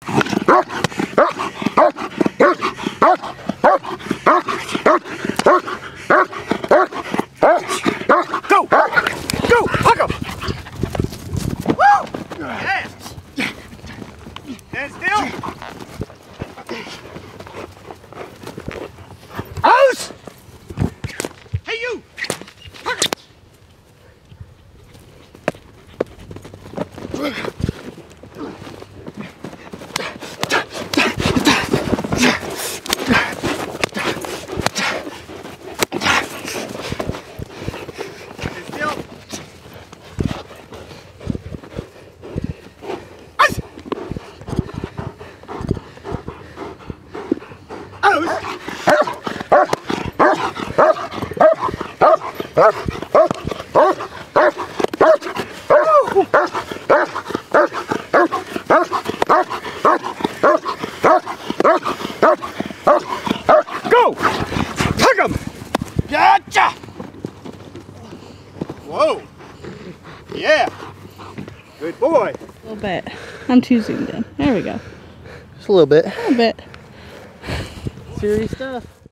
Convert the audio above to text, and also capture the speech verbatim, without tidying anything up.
Go! Go! Hook him! Woo! Yes! Stand still! Out! Hey, you! Hook him! Go! Tug him! Gotcha! Whoa! Yeah! Good boy! A little bit. I'm too zoomed in. There we go. Just a little bit. A little bit. Serious stuff.